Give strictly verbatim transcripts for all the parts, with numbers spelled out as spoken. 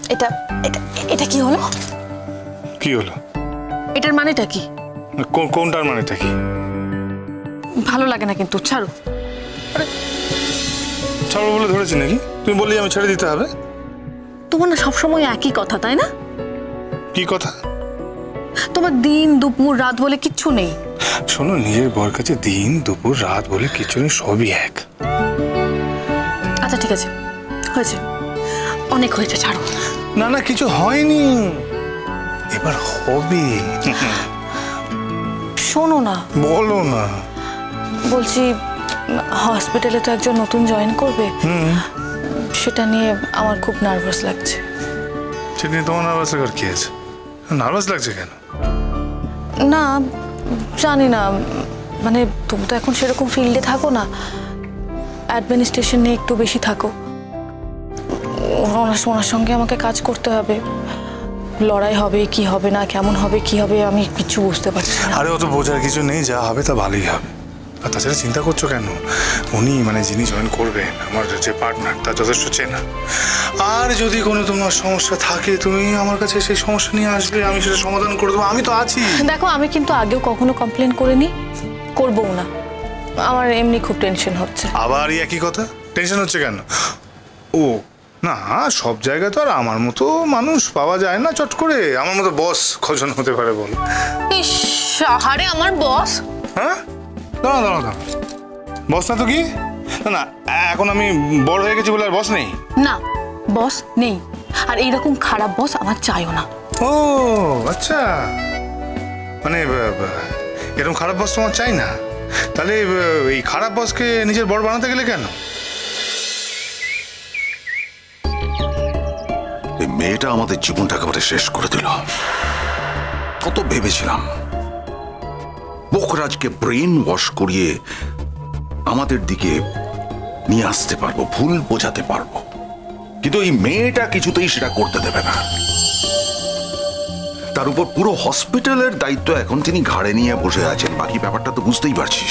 এটা এটা এটা কি হলো? কি হলো? এটার মানেটা কি? কোনটার মানেটা কি? ভালো লাগে না কিন্তু, ছাড়ো। আরে ছাড়ো বলে ধরেছি নাকি? তুমি বললি আমি ছেড়ে দিতে হবে? তোমার না সবসময় একই কথা, তাই না? কি কথা? তোমার দিন দুপুর রাত বলে কিচ্ছু নেই। শোনো, নিজের বর কাছে দিন দুপুর রাত বলে কিছু নেই, সবই এক। আচ্ছা ঠিক আছে, হয়েছে, অনেক হয়েছে, ছাড়ো। না না, কিছু হয়নি, এবার হবে। শোনো না। বলো না। বলছি হসপিটালে তো একজন নতুন জয়েন করবে, সেটা নিয়ে আমার খুব নার্ভাস লাগছে। সেটা নিয়ে তোমার নার্ভাস লাগার কি আছে? নার্ভাস লাগছে কেন? না জানি না, মানে তুমি তো এখন সেরকম ফিল্ডে থাকো না, অ্যাডমিনিস্ট্রেশন নিয়ে একটু বেশি থাকো। ওনার ওনার সঙ্গে আমাকে কাজ করতে হবে, লড়াই হবে কি হবে না, কেমন হবে কি হবে, আমি কিছু বুঝতে পারছি না। আরে অত বোঝার কিছু নেই, যা হবে তা ভালোই হবে। আর তাছাড়া চিন্তা করছো কেন? উনি মানে যিনি জয়েন করবেন, আমার যে পার্টনার, তার যথেষ্ট চেনা। আর যদি কোনো তোমার সমস্যা থাকে, তুমি আমার কাছে সেই সমস্যা নিয়ে আসবে, আমি সেটা সমাধান করে দেবো, আমি তো আছি। দেখো, আমি কিন্তু আগেও কখনো কমপ্লেন করিনি, করবও না। আমার এমনি খুব টেনশন হচ্ছে। আবার এই একই কথা? টেনশন হচ্ছে কেন? ও না, সব জায়গায় তো আর আমার মতো মানুষ পাওয়া যায় না চট করে। আমার মতো বস কজন হতে পারে বল? ইস, আহারে আমার বস। হ্যাঁ, দাঁড়া দাঁড়া দাঁড়া, বস না তো কি? না না, এখন আমি বড় হয়ে গেছি বলে আর বস নেই? না, বস নেই, আর এইরকম খারাপ বস আমার চাইও না। ও আচ্ছা, মানে এরকম খারাপ বস তোমার চাই না? তাহলে এই খারাপ বসকে নিজের বড় বানাতে গেলে কেন? এই মেয়েটা আমাদের জীবনটা একেবারে শেষ করে দিল। কত ভেবেছিলাম পোখরাজকে ব্রেন ওয়াশ করিয়ে আমাদের দিকে নিয়ে আসতে পারবো, ভুল বোঝাতে পারবো, কিন্তু এই মেয়েটা কিছুতেই সেটা করতে দেবে না। তার উপর পুরো হসপিটালের দায়িত্ব এখন তিনি ঘাড়ে নিয়ে বসে আছেন। বাকি ব্যাপারটা তো বুঝতেই পারছিস।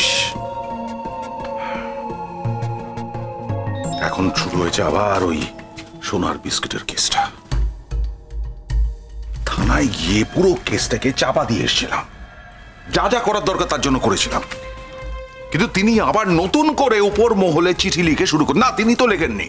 এখন শুরু হয়েছে আবার ওই সোনার বিস্কুটের কেসটা। থানায় গিয়ে পুরো কেসটাকে চাপা দিয়ে এসেছিলাম, যা যা করার দরকার তার জন্য করেছিলাম, কিন্তু তিনি আবার নতুন করে উপর মহলে চিঠি লিখে শুরু করেন। না, তিনি তো লেখেননি,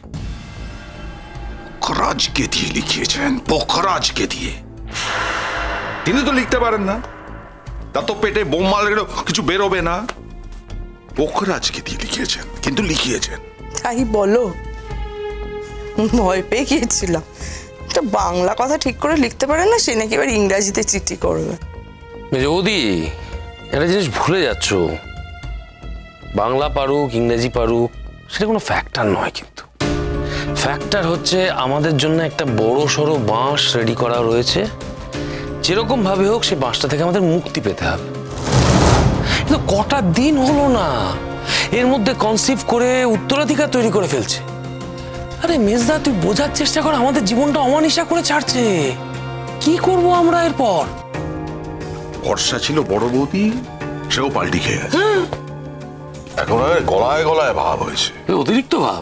পোখরাজকে দিয়ে লিখিয়েছেন। পোখরাজকে দিয়ে। তিনি তো লিখতে পারেন না, তা তো পেটে বোম মারলেও কিছু বেরোবে না। পোখরাজকে দিয়ে লিখিয়েছেন, কিন্তু লিখিয়েছেন। তাই বলো? ভয় পেয়ে গিয়েছিলাম, একটা বাংলা কথা ঠিক করে লিখতে পারে না, সে নাকি এবার ইংরাজিতে চিঠি করবে। বৌদি, একটা জিনিস ভুলে যাচ্ছ, বাংলা পারুক ইংরেজি পারুক সেটা কোনো ফ্যাক্টর নয়, কিন্তু ফ্যাক্টর হচ্ছে আমাদের জন্য একটা বড় সড়ো বাঁশ রেডি করা রয়েছে। যেরকম ভাবে হোক সে বাঁশটা থেকে আমাদের মুক্তি পেতে হবে। কিন্তু কটা দিন হলো না এর মধ্যে কনসিভ করে উত্তরাধিকার তৈরি করে ফেলছে। আরে মেজদা, তুই বোঝার চেষ্টা কর, আমাদের জীবনটা অমানিসা করে ছাড়ছে। কি করব আমরা এরপর? ভরসা ছিল বড় বৌদি, সেও পাল্টি খেয়ে গেছে। এখন গলায় গলায় ভাব হয়েছে, অতিরিক্ত ভাব।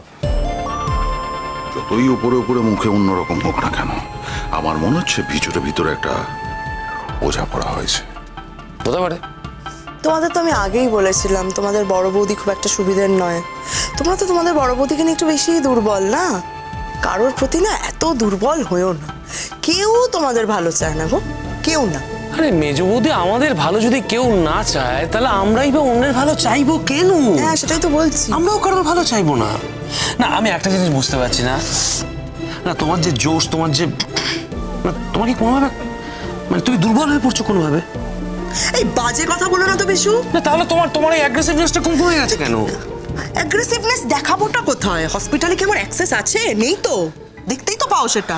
যতই উপরে উপরে মুখে অন্যরকম হোক না কেন, আমার মনে হচ্ছে ভিতরে ভিতরে একটা বোঝা পড়া হয়েছে। হতে পারে। তোমাদের তো আমি আগেই বলেছিলাম তোমাদের বড় বৌদি খুব একটা সুবিধের নয়। তোমরা তো তোমাদের বড় বৌদিকে নিয়ে একটু বেশি দুর্বল না? কারোর প্রতি না এত দুর্বল হয়েও না, কেউ তোমাদের ভালো চায় না গো, কেউ না। আরে মেজ বৌদি, আমাদের ভালো যদি কেউ না চায় তাহলে আমরাই বা অন্যের ভালো চাইবো কেন? হ্যাঁ, সেটাই তো বলছি, আমরাও কারোর ভালো চাইবো না। না, আমি একটা জিনিস বুঝতে পারছি না, না তোমার যে জোশ, তোমার যে তোমার কি কোনোভাবে মানে তুমি দুর্বল হয়ে পড়ছো কোনোভাবে? এই বাজে কথা বলো না তো বিশু। না তাহলে তোমার তোমার এই অ্যাগ্রেসিভনেসটা কম কমে গেছে কেন? অ্যাগ্রেসিভনেস দেখাবোটা কোথায়? হসপিটালে কি আমার অ্যাক্সেস আছে? নেই তো, দেখতেই তো পাও সেটা।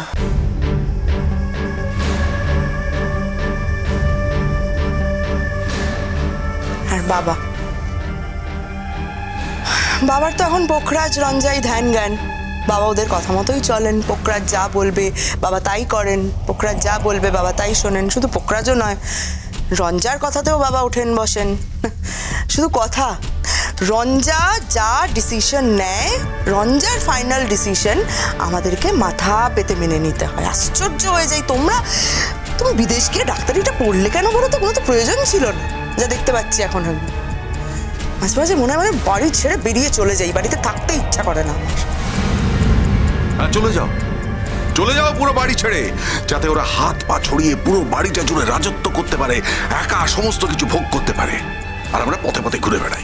আর বাবা, বাবার তো এখন পোখরাজ রঞ্জাই ধ্যান জ্ঞান। বাবা ওদের কথা মতোই চলেন, পোখরাজ যা বলবে বাবা তাই করেন, পোখরাজ যা বলবে বাবা তাই শোনেন। শুধু পোখরাজও নয়, রঞ্জার কথাতেও বাবা ওঠেন বসেন। শুধু কথা, রঞ্জা যা ডিসিশন নেয়, রঞ্জার ফাইনাল ডিসিশন আমাদেরকে মাথা পেতে মেনে নিতে হয়। আশ্চর্য হয়ে যাই, তোমরা তুমি বিদেশ গিয়ে ডাক্তারিটা পড়লে কেন বলো তো? কোনো তো প্রয়োজন ছিল না, যা দেখতে পাচ্ছি এখন আমি। মাঝে মাঝে মনে হয় মানে বাড়ি ছেড়ে বেরিয়ে চলে যাই, বাড়িতে থাকতে ইচ্ছা করে না আমার। হ্যাঁ, চলে যাও, চলে যাও পুরো বাড়ি ছেড়ে, যাতে ওরা হাত পা ছড়িয়ে পুরো বাড়িটা জুড়ে রাজত্ব করতে পারে, একা সমস্ত কিছু ভোগ করতে পারে, আর আমরা পথে পথে ঘুরে বেড়াই।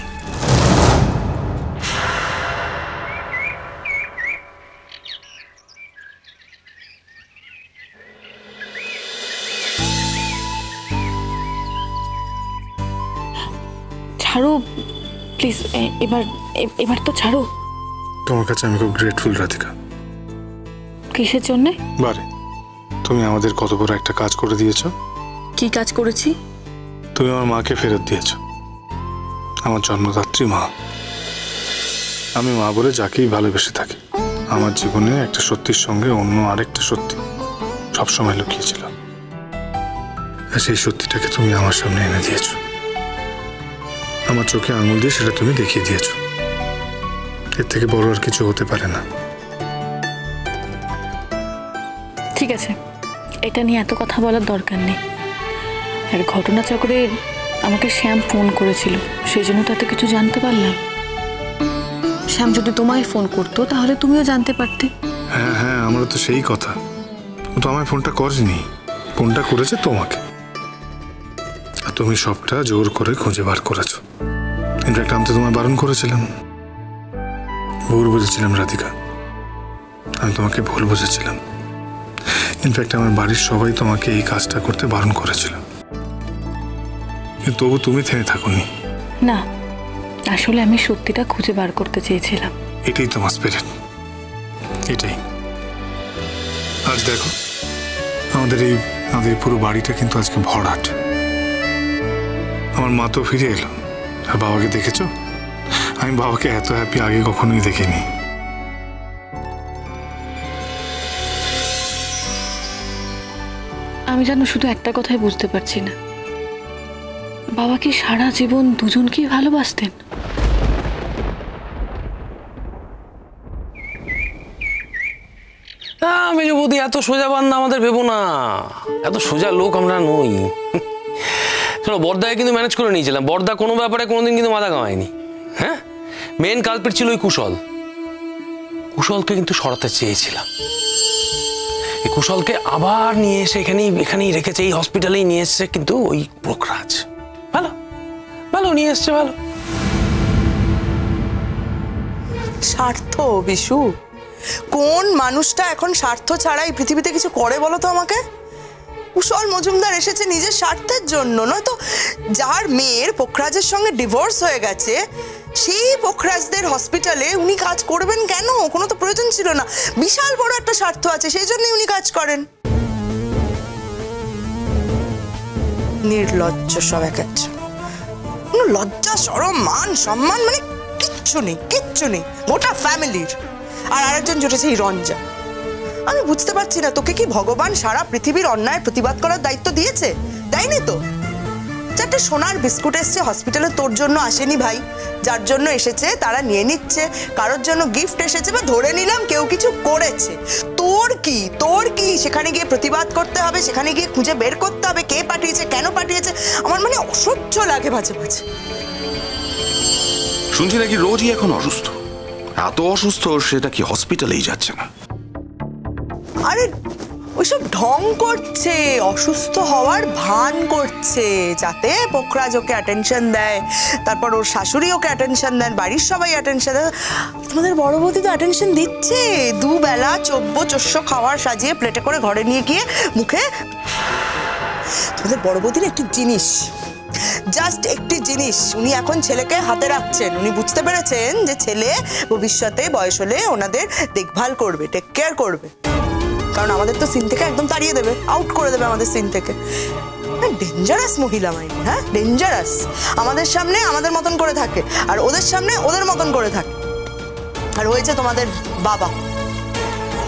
ছাড়ো প্লিজ, এবার এবার তো ছাড়ো। তোমার কাছে আমি খুব গ্রেটফুল রাধিকা। কিসের জন্যে? বারে তুমি আমাদের কত বড় একটা কাজ করে দিয়েছো। কি কাজ করেছি? তুমি আমার মাকে ফেরত দিয়েছো, আমার জন্মদাত্রী মা। আমি মা বলে যাকেই ভালোবেসে থাকি, আমার জীবনে একটা সত্যির সঙ্গে অন্য আরেকটা সত্যি সবসময় লুকিয়েছিল, আর সেই সত্যিটাকে তুমি আমার সামনে এনে দিয়েছো। আমার চোখে আঙুল দিয়ে সেটা তুমি দেখিয়ে দিয়েছো। এর থেকে বড় আর কিছু হতে পারে না। ঠিক আছে, এটা নিয়ে এত কথা বলার দরকার নেই। আর ঘটনাচক্রে আমাকে শ্যাম ফোন করেছিল, সেই জন্য তো এত কিছু জানতে পারলাম। শ্যাম যদি তোমায় ফোন করতো তাহলে তুমিও জানতে পারতে। হ্যাঁ হ্যাঁ, আমারও তো সেই কথা। ও তো আমায় ফোনটা করেনি, ফোনটা করেছে তোমাকে, আর তুমি সবটা জোর করে খুঁজে বার করেছো। ইনফ্যাক্ট আমি তো তোমায় বারণ করেছিলাম, ভুল বুঝেছিলাম রাধিকা, আমি তোমাকে ভুল বুঝেছিলাম। ইনফ্যাক্ট আমার বাড়ির সবাই তোমাকে এই কাজটা করতে বারণ করেছিল, কিন্তু তবু তুমি থেমে থাকোনি। না, আসলে আমি সত্যিটা খুঁজে বার করতে চেয়েছিলাম। এটাই তোমার স্পিরিট, এটাই। আজ দেখো আমাদের এই আমাদের এই পুরো বাড়িটা কিন্তু আজকে ভরাট। আমার মা তো ফিরে এলো, আর বাবাকে দেখেছো? আমি বাবাকে এত হ্যাপি আগে কখনোই দেখিনি। আমি জানো শুধু একটা কথাই বুঝতে পারছি না, বাবা কি সারা জীবন দুজনকেই ভালোবাসতেন? মেজো বৌদি, এত সোজা বান্ধা আমাদের ভেবো না, এত সোজা লোক আমরা নই। শোনো, বর্দাকে কিন্তু ম্যানেজ করে নিয়েছিলাম, বর্দা কোনো ব্যাপারে কোনোদিন কিন্তু মাথা কামায়নি। হ্যাঁ, মেন কালপিট ছিল ওই কুশল। কুশলকে কিন্তু সরাতে চেয়েছিলাম, এই কুশলকে আবার নিয়ে এসে এখানেই এখানেই রেখেছে, এই হসপিটালেই নিয়ে এসছে, কিন্তু ওই পোখরাজ ভালো ভালো নিয়ে এসছে, ভালো। স্বার্থ বিশু, কোন মানুষটা এখন স্বার্থ ছাড়া এই পৃথিবীতে কিছু করে বলো তো আমাকে? কুশল মজুমদার এসেছে নিজের স্বার্থের জন্য, নয়তো যার মেয়ের পোখরাজের সঙ্গে ডিভোর্স হয়ে গেছে সেই পোখরাজদের হসপিটালে উনি কাজ করবেন কেন? কোনো তো প্রয়োজন ছিল না। বিশাল বড় একটা স্বার্থ আছে, সেই জন্যই উনি কাজ করেন। নির্লজ্জ সব এক একটা, কোনো লজ্জা শরম মান সম্মান মানে কিচ্ছু নেই, কিচ্ছু নেই গোটা ফ্যামিলির। আর আরেকজন জুটেছে এই রঞ্জা। আমি বুঝতে পারছি না, তোকে কি ভগবান সারা পৃথিবীর অন্যায় প্রতিবাদ করার দায়িত্ব দিয়েছে? দেয়নি তো। চারটে সোনার বিস্কুট এসছে হসপিটালে, তোর জন্য আসেনি ভাই। যার জন্য এসেছে তারা নিয়ে নিচ্ছে, কারোর জন্য গিফট এসেছে বা ধরে নিলাম কেউ কিছু করেছে। তোর কি তোর কি সেখানে গিয়ে প্রতিবাদ করতে হবে, সেখানে গিয়ে খুঁজে বের করতে হবে কে পাঠিয়েছে, কেন পাঠিয়েছে? আমার মানে অসহ্য লাগে মাঝে মাঝে। শুনছি নাকি রোজই এখন অসুস্থ, এত অসুস্থ সেটা কি হসপিটালেই যাচ্ছে না? আরে ওইসব ঢং করছে, অসুস্থ হওয়ার ভান করছে, যাতে পোখরাজ ওকে অ্যাটেনশন দেয়, তারপর ওর শাশুড়ি ওকে অ্যাটেনশন দেন, বাড়ির সবাই অ্যাটেনশন দেয়। তোমাদের বড় বৌদি তো অ্যাটেনশন দিচ্ছে, দুবেলা চব্য চস্য খাওয়ার সাজিয়ে প্লেটে করে ঘরে নিয়ে গিয়ে মুখে। তোমাদের বড় বৌদির একটি জিনিস, জাস্ট একটি জিনিস, উনি এখন ছেলেকে হাতে রাখছেন। উনি বুঝতে পেরেছেন যে ছেলে ভবিষ্যতে বয়স হলে ওনাদের দেখভাল করবে, টেক কেয়ার করবে, কারণ আমাদের তো সিন থেকে একদম তাড়িয়ে দেবে, আউট করে দেবে আমাদের সিন থেকে। ডেঞ্জারাস মহিলা মাইনি, হ্যাঁ ডেঞ্জারাস। আমাদের সামনে আমাদের মতন করে থাকে, আর ওদের সামনে ওদের মতন করে থাকে। আর হয়েছে তোমাদের বাবা,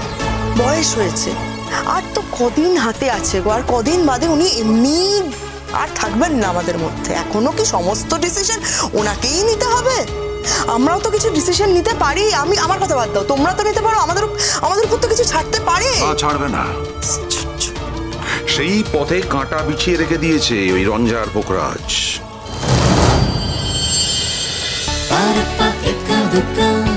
বয়স হয়েছে, আর তো কদিন হাতে আছে গো, আর কদিন বাদে উনি এমনি আর থাকবেন না আমাদের মধ্যে। এখনো কি সমস্ত ডিসিশন ওনাকেই নিতে হবে? আমরাও তো কিছু ডিসিশন নিতে পারি। আমি আমার কথা বাদ দাও, তোমরা তো নিতে পারো। আমাদের আমাদের উপর তো কিছু ছাড়তে পারে। ছাড়বে না, সেই পথে কাঁটা বিছিয়ে রেখে দিয়েছে ওই রঞ্জার পোখরাজ। Para pa eka duka